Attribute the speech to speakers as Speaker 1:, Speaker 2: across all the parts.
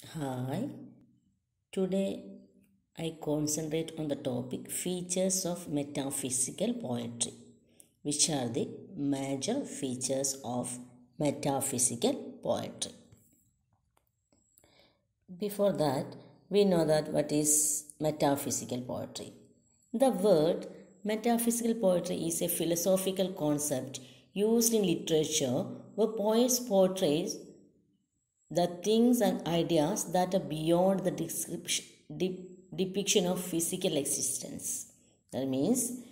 Speaker 1: Hi, today I concentrate on the topic features of metaphysical poetry. Which are the major features of metaphysical poetry? Before that, we know that what is metaphysical poetry. The word metaphysical poetry is a philosophical concept used in literature where poets portray the things and ideas that are beyond the depiction of physical existence. That means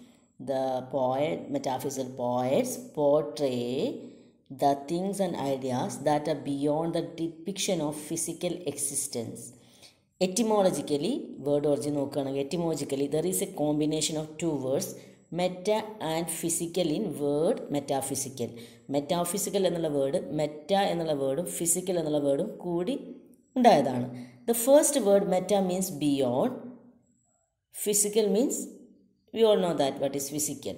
Speaker 1: metaphysical poets portray the things and ideas that are beyond the depiction of physical existence. Etymologically, word origin etymologically, there is a combination of two words, meta and physical in word metaphysical. Metaphysical എന്നുള്ള word meta എന്നുള്ള വേർഡും physical എന്നുള്ള വേർഡും കൂടി ഉണ്ടായതാണ്. The first word meta means beyond. Physical means we all know that what is physical.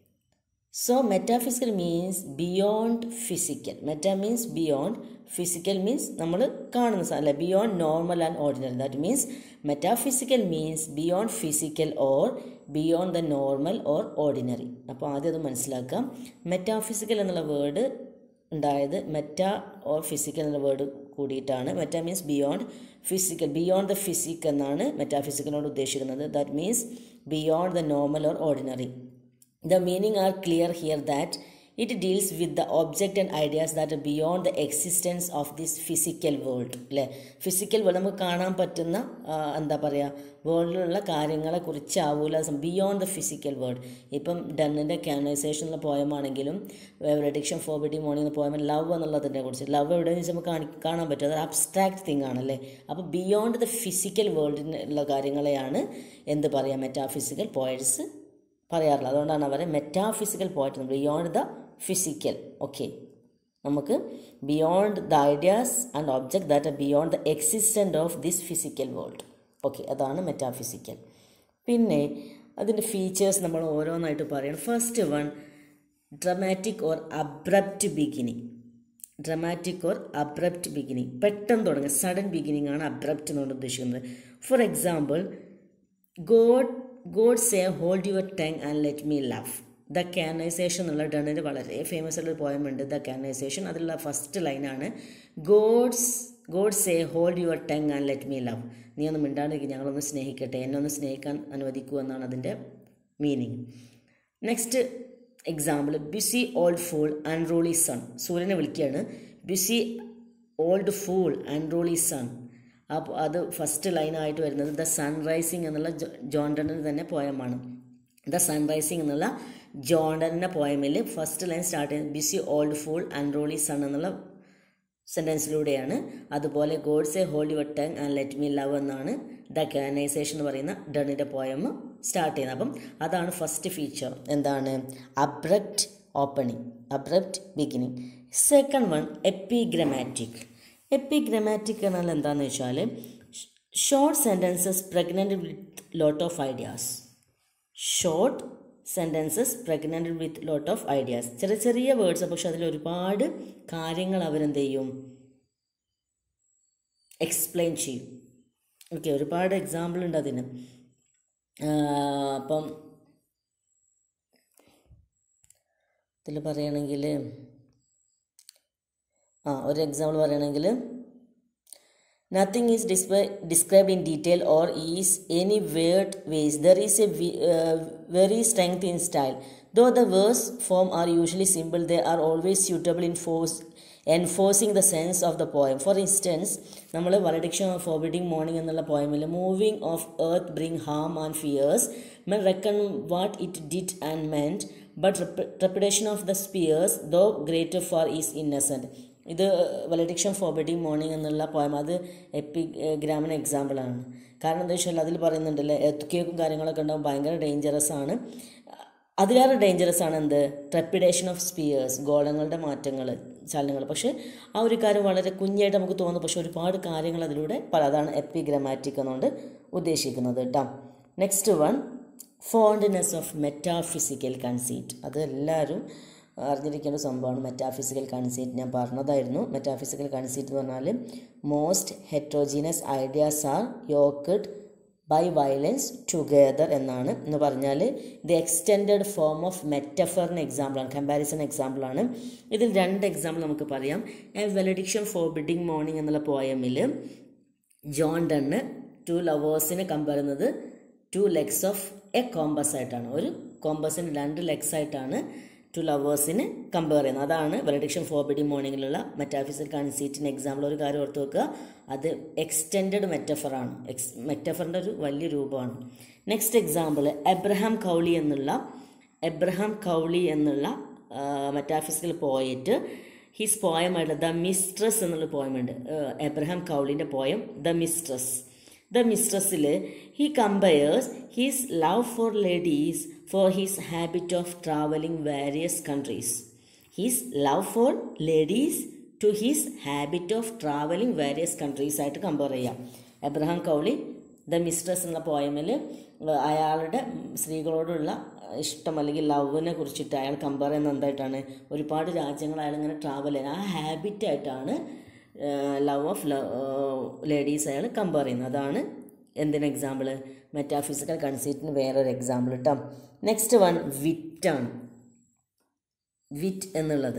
Speaker 1: So metaphysical means beyond physical. Meta means beyond. Physical means നമ്മൾ കാണുന്ന സാധനം beyond normal and ordinary. That means metaphysical means beyond physical or beyond the normal or ordinary. അപ്പോൾ ആദ്യം അത് മനസ്സിലാക്കാം. Metaphysical എന്നുള്ള word ഉണ്ടായത് meta or physical എന്നുള്ള വേർഡ് കൂടിയിട്ടാണ്. Meta means beyond physical, beyond the physic എന്നാണ് മെറ്റാഫിസിക്കലിനോട് ഉദ്ദേശിക്കുന്നത്. That means beyond the normal or ordinary. The meaning are clear here that it deals with the object and ideas that are beyond the existence of this physical world. അല്ലേ, physical world നമുക്ക് കാണാൻ പറ്റുന്ന എന്താ പറയുക വേൾഡിലുള്ള കാര്യങ്ങളെ കുറിച്ചാവൂല, beyond the physical world. ഇപ്പം ഡണ്ണിൻ്റെ കാനൈസേഷൻ എന്നുള്ള പോയമാണെങ്കിലും റെഡിക്ഷൻ ഫോർബിഡിങ് മോർണിംഗ് എന്ന പോയം ലവ് എന്നുള്ളതിനെ കുറിച്ച്, ലവ് എവിടെയെന്ന് വെച്ചാൽ നമുക്ക് കാണാൻ പറ്റും, അതൊരു അബ്സ്ട്രാക്ട് തിങ് ആണല്ലേ. അപ്പോൾ ബിയോണ്ട് ദ ഫിസിക്കൽ വേൾഡിലുള്ള കാര്യങ്ങളെയാണ് എന്ത് പറയുക മെറ്റാഫിസിക്കൽ പോയറ്റ്സ് പറയാറില്ല. അതുകൊണ്ടാണ് അവരെ metaphysical poet, beyond the physical. Okay, നമുക്ക് beyond the ideas and object that are beyond the existent of this physical world. Okay, അതാണ് മെറ്റാഫിസിക്കൽ. പിന്നെ അതിൻ്റെ ഫീച്ചേഴ്സ് നമ്മൾ ഓരോന്നായിട്ട് പറയണം. First one, dramatic or abrupt beginning. Dramatic or abrupt beginning, പെട്ടെന്ന് തുടങ്ങുക, sudden beginning ആണ് അബ്രപ്റ്റ് എന്നുകൊണ്ട് ഉദ്ദേശിക്കുന്നത്. For example, God say hold your tongue and let me laugh. The canonization എന്നുള്ള ഡണ്ണിൻ്റെ വളരെ ഫേമസ് ആയിട്ടുള്ള പോയം ഉണ്ട്, ദ കാനൈസേഷൻ. അതിലുള്ള ഫസ്റ്റ് ലൈനാണ് God say hold your tongue and let me love. നീ ഒന്ന് മിണ്ടാണ്ടിരിക്കും, ഞങ്ങളൊന്ന് സ്നേഹിക്കട്ടെ, എന്നെ ഒന്ന് സ്നേഹിക്കാൻ അനുവദിക്കൂ എന്നാണ് അതിൻ്റെ meaning. Next example, busy old fool unruly sun. സൂര്യനെ വിളിക്കുകയാണ്, busy old fool unruly sun. അപ്പോൾ അത് ഫസ്റ്റ് ലൈനായിട്ട് വരുന്നത് ദ സൺറൈസിങ് എന്നുള്ള ജോൺ ഡണ്ണിന് തന്നെ പോയമാണ്. ദ സൺറൈസിങ് എന്നുള്ള ജോൺ ഡണ്ണിൻ്റെ പോയമിൽ ഫസ്റ്റ് ലൈൻ സ്റ്റാർട്ട് ചെയ്യുന്നത് busy old fool unruly sun എന്നുള്ള സെൻറ്റൻസിലൂടെയാണ്. അതുപോലെ God say hold your tongue and let me love എന്നാണ് ദ കാനൈസേഷൻ എന്ന് പറയുന്ന ഡണ്ണിൻ്റെ പോയം സ്റ്റാർട്ട് ചെയ്യുന്നത്. അപ്പം അതാണ് ഫസ്റ്റ് ഫീച്ചർ, എന്താണ് abrupt opening, abrupt beginning. Second one, epigrammatic. Epigrammatic എന്നാൽ എന്താണെന്ന് വെച്ചാൽ short sentences pregnant with lot of ideas. Short sentences pregnant with lot of ideas, ചെറിയ ചെറിയ വേർഡ്സ്, പക്ഷെ അതിൽ ഒരുപാട് കാര്യങ്ങൾ അവരെന്ത് ചെയ്യും, എക്സ്പ്ലെയിൻ ചെയ്യും. ഓക്കെ, ഒരുപാട് എക്സാമ്പിൾ ഉണ്ട് അതിന്. അപ്പം ഇതിൽ പറയുകയാണെങ്കിൽ ഒരു എക്സാമ്പിൾ പറയുകയാണെങ്കിൽ, nothing is described in detail or is any weird ways. There is a very strength in style. Though the verse form are usually simple, they are always suitable in enforcing the sense of the poem. For instance, നമ്മൾ valediction of forbidding morning എന്നുള്ള പോയമിൽ moving of earth bring harm and fears, men reckon what it did and meant, but trepidation of the spears though greater far is innocent. ഇത് valediction forbidding mourning എന്നുള്ള poem, അത് എപ്പിഗ്രാമിന് എക്സാമ്പിളാണ്. കാരണം എന്താ വെച്ചാൽ അതിൽ പറയുന്നുണ്ടല്ലേ, എത്തുക്കേക്കും കാര്യങ്ങളൊക്കെ ഉണ്ടാകും, ഭയങ്കര ഡേഞ്ചറസ് ആണ്. അതിലേറെ ഡേഞ്ചറസ് ആണ് എന്ത്, ട്രെപ്പിഡേഷൻ ഓഫ് സ്പിയേഴ്സ്, ഗോളങ്ങളുടെ മാറ്റങ്ങൾ, ചലനങ്ങൾ. പക്ഷേ ആ ഒരു കാര്യം വളരെ കുഞ്ഞായിട്ട് നമുക്ക് തോന്നും, പക്ഷെ ഒരുപാട് കാര്യങ്ങൾ അതിലൂടെ അതാണ് എപ്പിഗ്രമാറ്റിക് എന്നുകൊണ്ട് ഉദ്ദേശിക്കുന്നത് കേട്ടോ. Next one, fondness of metaphysical conceit. അത് എല്ലാവരും അറിഞ്ഞിരിക്കേണ്ട സംഭവമാണ് മെറ്റാഫിസിക്കൽ കൺസീറ്റ്. ഞാൻ പറഞ്ഞതായിരുന്നു. മെറ്റാഫിസിക്കൽ കൺസീറ്റ് എന്ന് പറഞ്ഞാൽ most heterogeneous ideas are yoked by violence together എന്നാണ്. എന്ന് പറഞ്ഞാൽ ദി എക്സ്റ്റെൻഡഡ് ഫോം ഓഫ് മെറ്റഫറിന് എക്സാമ്പിളാണ്, കമ്പാരിസൺ എക്സാമ്പിളാണ്. ഇതിൽ 2 എക്സാമ്പിൾ നമുക്ക് പറയാം. എ വാലഡിക്ഷൻ ഫോർബിഡിങ് മോർണിംഗ് എന്നുള്ള പോയമിൽ ജോൺ ഡണ്ണ് 2 ലവേഴ്സിനെ കമ്പയർ ചെയ്യുന്നത് 2 ലെഗ്സ് ഓഫ് എ കോമ്പസ് ആയിട്ടാണ്. ഒരു കോമ്പസിന് 2 ലെഗ്സ് ആയിട്ടാണ് 2 ലവേഴ്സിന് കമ്പയർ ചെയ്യുന്നത്. അതാണ് വാലഡിക്ഷൻ ഫോർബിഡിങ് മോർണിംഗിലുള്ള മെറ്റാഫിസിക്കൽ കൺസീറ്റിന് എക്സാമ്പിൾ. ഒരു കാര്യം ഓർത്ത് വെക്കുക, അത് എക്സ്റ്റെൻഡഡ് മെറ്റഫറാണ്, മെറ്റഫറിൻ്റെ ഒരു വലിയ രൂപമാണ്. നെക്സ്റ്റ് എക്സാമ്പിൾ എബ്രഹാം കൗളി എന്നുള്ള മെറ്റാഫിസിക്കൽ പോയറ്റ്. ഹിസ് പോയമായിട്ട് ദ മിസ്ട്രസ് എന്നുള്ള പോയമുണ്ട്. എബ്രഹാം കൗളിൻ്റെ പോയം ദ മിസ്ട്രസ്സിൽ he compares his love for ladies for his habit of traveling various countries. His love for ladies to his habit of traveling various countries ആയിട്ട് compare ചെയ്യാം. Abraham Cowley the mistress എന്ന പോയമിൽ അയാളുടെ സ്ത്രീകളോടുള്ള ഇഷ്ടം അല്ലെങ്കിൽ ലവിനെ കുറിച്ചിട്ട് അയാൾ കമ്പയർ ചെയ്യുന്ന എന്തായിട്ടാണ്, ഒരുപാട് രാജ്യങ്ങൾ അയാൾ ഇങ്ങനെ ട്രാവൽ ചെയ്യുന്നത്, ആ ഹാബിറ്റായിട്ടാണ് ലവ് ഓഫ് ലേഡീസ് അയാൾ കമ്പയർ ചെയ്യുന്നത്. അതാണ് എന്തിന് എക്സാമ്പിൾ, മെറ്റാഫിസിക്കൽ കൺസീറ്റിന് വേറൊരു എക്സാമ്പിൾ കേട്ടോ. നെക്സ്റ്റ് വൺ വിറ്റാണ്. വിറ്റ് എന്നുള്ളത്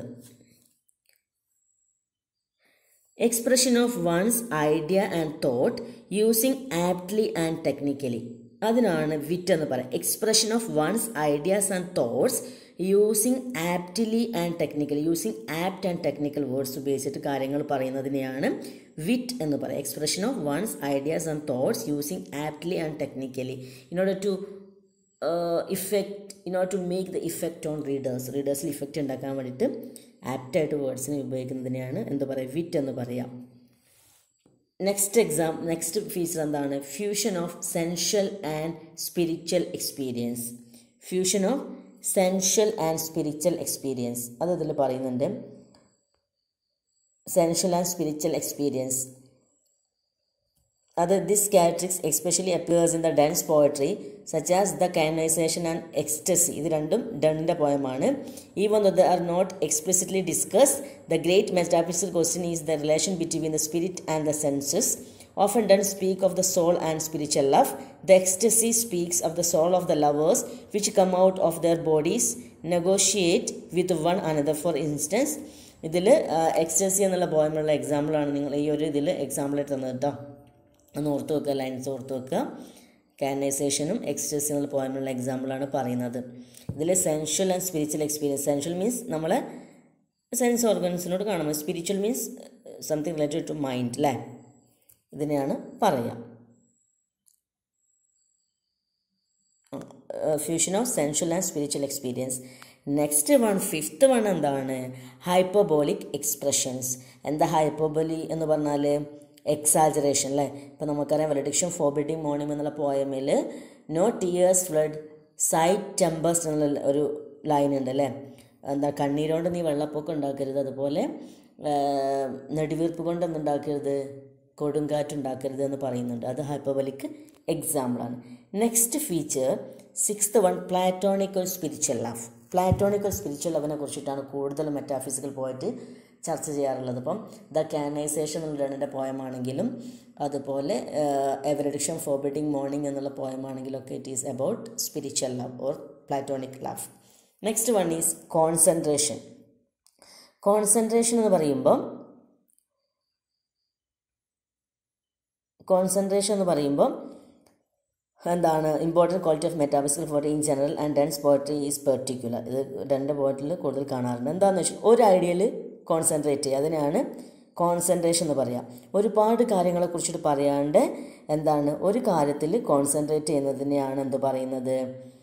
Speaker 1: expression of one's idea and thought using aptly and technically. അതിനാണ് വിറ്റ് എന്ന് പറയുന്നത്. Expression of one's ideas and thoughts using aptly and technically, using apt and technical words ഉപയോഗിച്ചിട്ട് കാര്യങ്ങൾ പറയുന്നതിനെയാണ് വിറ്റ് എന്ന് പറയുക. Expression of one's ideas and thoughts using aptly and technically in order to make the effect on റീഡേഴ്സിൽ effect ഉണ്ടാക്കാൻ വേണ്ടിയിട്ട് ആപ്റ്റായിട്ട് വേർഡ്സിനെ ഉപയോഗിക്കുന്നതിനെയാണ് എന്ത് പറയുക, വിറ്റ് എന്ന് പറയാം. നെക്സ്റ്റ് ഫീച്ചർ എന്താണ്, fusion of sensual and spiritual experience. Fusion of sensual and spiritual experience അത് ഇതിൽ പറയുന്നുണ്ട്. സെൻഷ്യൽ ആൻഡ് സ്പിരിച്വൽ എക്സ്പീരിയൻസ് അത് this characteristics especially appears in the Donne's poetry such as the canonization and ecstasy. ഇത് രണ്ടും ഡണ്ണിൻ്റെ പോയമാണ്. Even though they are not explicitly discuss, the great metaphysical question is the relation between the spirit and the senses. Often done speak of the soul and spiritual love. The ecstasy speaks of the soul of the lovers which come out of their bodies, negotiate with one another. For instance, ഇതിൽ ecstasy എന്നുള്ള പോയമുള്ള എക്സാമ്പിളാണ് നിങ്ങൾ ഈ ഒരു ഇതിൽ എക്സാമ്പിളായിട്ട് തന്നത് കേട്ടോ. ഒന്ന് ഓർത്ത് വെക്കുക, ലൈൻസ് ഓർത്ത് വെക്കുക. കാനൈസേഷനും എക്സ്റ്റസി എന്നുള്ള പോയമുള്ള എക്സാമ്പിളാണ് പറയുന്നത്. ഇതിൽ sensual and spiritual experience. Sensual means നമ്മളെ സെൻസ് ഓർഗൻസിനോട് കാണുമ്പോൾ, spiritual means something related to mind അല്ലേ, ഇതിനെയാണ് പറയാം. Fusion of sensual and spiritual experience. Next one, fifth one എന്താണ്, ഹൈപ്പർബോളിക് എക്സ്പ്രഷൻസ്. എന്താ ഹൈപ്പർബോലി എന്ന് പറഞ്ഞാൽ എക്സാജറേഷൻ അല്ലേ. ഇപ്പം നമുക്കറിയാം വാലഡിക്ഷൻ ഫോർബിഡിങ് മോർണിംഗ് എന്നുള്ള പോയമിൽ no tears flood sigh tempests എന്നുള്ള ഒരു ലൈൻ ഉണ്ട് അല്ലേ. എന്താ, കണ്ണീരോണ്ട് നീ വെള്ളപ്പൊക്കം ഉണ്ടാക്കരുത്, അതുപോലെ നെടുവീർപ്പ് കൊണ്ട് എന്തുണ്ടാക്കരുത്, കൊടുങ്കാറ്റുണ്ടാക്കരുത് എന്ന് പറയുന്നുണ്ട്. അത് ഹൈപ്പർബോളിക് എക്സാമ്പിളാണ്. Next feature, sixth one, platonical spiritual love. Platonical spiritual ലവിനെ കുറിച്ചിട്ടാണ് കൂടുതൽ മെറ്റാഫിസിക്കൽ പോയിട്ട് ചർച്ച ചെയ്യാറുള്ളത്. ഇപ്പം ദ കാനൈസേഷൻ എന്നുള്ള പോയമാണെങ്കിലും അതുപോലെ വാലഡിക്ഷൻ ഫോർബിഡിങ് മോർണിംഗ് എന്നുള്ള പോയമാണെങ്കിലൊക്കെ it is about spiritual love or platonic love. Next one is concentration. Concentration എന്ന് പറയുമ്പോൾ എന്താണ്, important quality of metaphysical poetry in general and Donne's poetry is particular. ഇത് രണ്ട് പോയറ്റിൽ കൂടുതൽ കാണാറുണ്ട്. എന്താണെന്ന് വെച്ചാൽ ഒരു ഐഡിയയിൽ കോൺസെൻട്രേറ്റ് ചെയ്യുക, അതിനാണ് കോൺസെൻട്രേഷൻ എന്ന് പറയാം. ഒരുപാട് കാര്യങ്ങളെക്കുറിച്ചിട്ട് പറയാണ്ട് എന്താണ്, ഒരു കാര്യത്തിൽ കോൺസെൻട്രേറ്റ് ചെയ്യുന്നതിനെയാണ് എന്ത് പറയുന്നത്,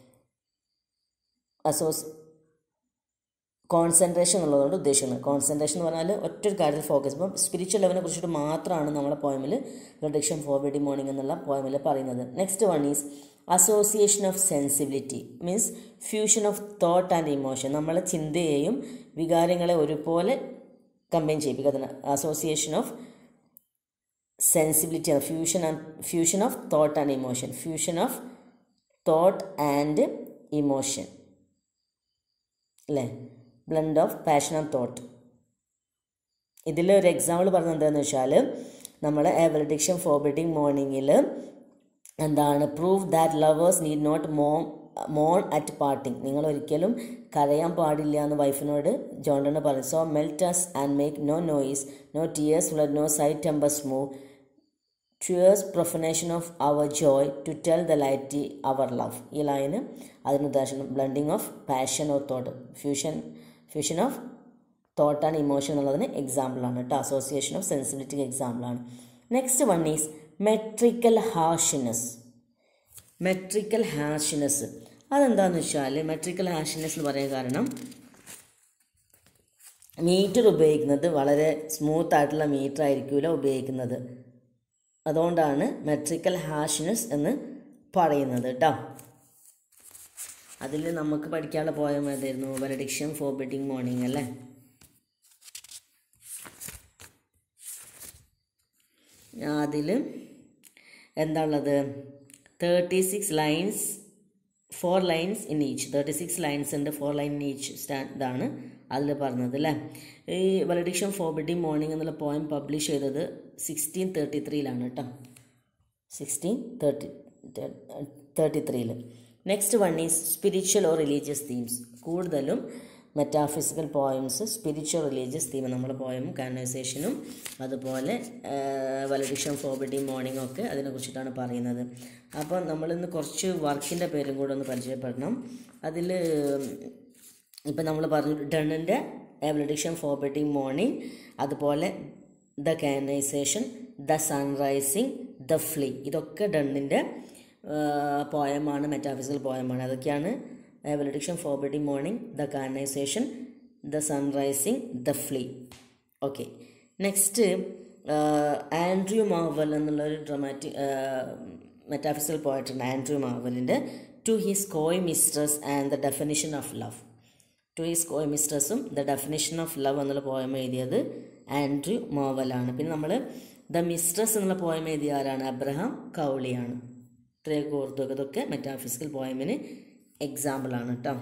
Speaker 1: കോൺസെൻട്രേഷൻ എന്നുള്ളതുകൊണ്ട് ഉദ്ദേശിക്കുന്നത്. കോൺസെൻട്രേഷൻ എന്ന് പറഞ്ഞാൽ ഒറ്റൊരു കാര്യത്തിൽ ഫോക്കസ്. ഇപ്പം സ്പിരിച്വൽ ലെവലിനെ കുറിച്ചിട്ട് മാത്രമാണ് നമ്മളെ പോയമിൽ വാലഡിക്ഷൻ ഫോർബിഡിങ് മോർണിംഗ് എന്നുള്ള പോയമിൽ പറയുന്നത്. Next one is association of sensibility, means fusion of thought and emotion. നമ്മളെ ചിന്തയെയും വികാരങ്ങളെ ഒരുപോലെ കമ്പൈൻ ചെയ്യിപ്പിക്കുക. അസോസിയേഷൻ ഓഫ് സെൻസിബിലിറ്റി ആണ് fusion of thought and emotion. Fusion of thought and emotion അല്ലേ. Blend of passion and thought. ഇതിൽ ഒരു example പറഞ്ഞത് എന്താണെന്ന് വെച്ചാൽ നമ്മൾ എ വാലഡിക്ഷൻ ഫോർബിഡിങ് മോർണിംഗിൽ എന്താണ് prove that lovers need not moan at parting. നിങ്ങൾ ഒരിക്കലും കരയാൻ പാടില്ല എന്ന് വൈഫിനോട് ജോൺ പറഞ്ഞു. So melts and make no noise, no tears flood, no side tempers move, twere profanation of our joy to tell the laity our love. ഈ ലൈന് അതിന് ഉദ്ദേശം blending of passion or thought, fusion of thought and emotion എന്നുള്ളതിന് എക്സാമ്പിളാണ് കേട്ടോ. Association of സെൻസിബിലിറ്റിക്ക് എക്സാമ്പിളാണ്. Next one is metrical harshness. Metrical harshness അതെന്താണെന്ന് വെച്ചാൽ മെട്രിക്കൽ ഹാർഷ്നെസ് എന്ന് പറയാൻ കാരണം മീറ്റർ ഉപയോഗിക്കുന്നത് വളരെ സ്മൂത്ത് ആയിട്ടുള്ള മീറ്റർ ആയിരിക്കില്ല ഉപയോഗിക്കുന്നത്. അതുകൊണ്ടാണ് മെട്രിക്കൽ ഹാർഷ്നെസ് എന്ന് പറയുന്നത് കേട്ടോ. അതിൽ നമുക്ക് പഠിക്കാനുള്ള പോയം ഏതായിരുന്നു? വാലഡിക്ഷൻ ഫോർബിഡിങ് മോർണിംഗ് അല്ലേ. അതിൽ എന്താ ഉള്ളത്? 36 lines, 4 lines in each. 36 lines ഉണ്ട്, 4 ലൈൻ ഇൻ ഈച്ച് ഇതാണ് അതിൽ പറഞ്ഞത് അല്ലേ. ഈ വാലഡിക്ഷൻ ഫോർബിഡിങ് മോർണിംഗ് എന്നുള്ള പോയം പബ്ലിഷ് ചെയ്തത് 1633 കേട്ടോ. 1633. Next one is spiritual or religious themes. കൂടുതലും metaphysical poems spiritual religious theme നമ്മുടെ പോയമും കാനൈസേഷനും അതുപോലെ വാലഡിക്ഷൻ ഫോർബിഡിങ് മോർണിംഗ് ഒക്കെ അതിനെക്കുറിച്ചിട്ടാണ് പറയുന്നത്. അപ്പോൾ നമ്മളിന്ന് കുറച്ച് വർക്കിൻ്റെ പേരും കൂടെ ഒന്ന് പരിചയപ്പെടണം. അതിൽ ഇപ്പം നമ്മൾ പറഞ്ഞു ഡണ്ണിൻ്റെ വാലഡിക്ഷൻ ഫോർബിഡിങ് മോർണിംഗ്, അതുപോലെ the canonization, the sun rising, the flea, ഇതൊക്കെ ഡണ്ണിൻ്റെ പോയമാണ്, മെറ്റാഫിസിക്കൽ പോയമാണ്. അതൊക്കെയാണ് valediction forbidding mourning, the canonization, the sun rising, the flea. Okay. Next Andrew Marvell എന്നുള്ളൊരു മെറ്റാഫിസിക്കൽ പോയറ്റാണ്. ആൻഡ്രൂ മാർവലിൻ്റെ to his coy mistress and the definition of love. To his coy മിസ്ട്രസും ദ ഡെഫിനിഷൻ ഓഫ് ലവ് എന്നുള്ള poem എഴുതിയത് Andrew മാർവലാണ്. പിന്നെ നമ്മൾ the mistress എന്നുള്ള പോയം എഴുതിയ ആരാണ്? അബ്രഹാം കൗളിയാണ്. ഇത്രയൊക്കെ ഓർത്തു. ഇതൊക്കെ മെറ്റാഫിസിക്കൽ പോയമിന് എക്സാമ്പിളാണ് കേട്ടോ.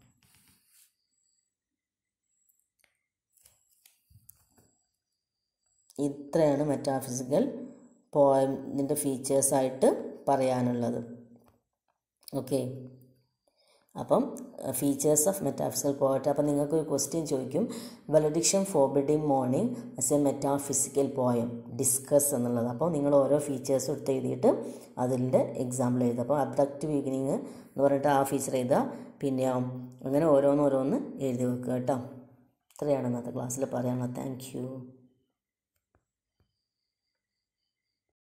Speaker 1: ഇത്രയാണ് മെറ്റാഫിസിക്കൽ പോയമിൻ്റെ ഫീച്ചേഴ്സായിട്ട് പറയാനുള്ളത്. ഓക്കെ. അപ്പം ഫീച്ചേഴ്സ് ഓഫ് മെറ്റാഫിസിക്കൽ പോയറ്റ്. അപ്പം നിങ്ങൾക്കൊരു ക്വസ്റ്റ്യൻ ചോദിക്കും, valediction forbidding mourning as a metaphysical poem discuss എന്നുള്ളത്. അപ്പോൾ നിങ്ങൾ ഓരോ ഫീച്ചേഴ്സും എടുത്ത് എഴുതിയിട്ട് അതിൻ്റെ എക്സാമ്പിൾ എഴുതുക. അപ്പോൾ അബ്ഡക്റ്റീവ് ഈവനിങ് എന്ന് പറഞ്ഞിട്ട് ആ ഫീച്ചർ എഴുതുക, പിന്നെ അങ്ങനെ ഓരോന്ന് എഴുതി വെക്കുക കേട്ടോ. ഇത്രയാണ് ഇന്നത്തെ ക്ലാസ്സിൽ പറയാനുള്ളത്. Thank U.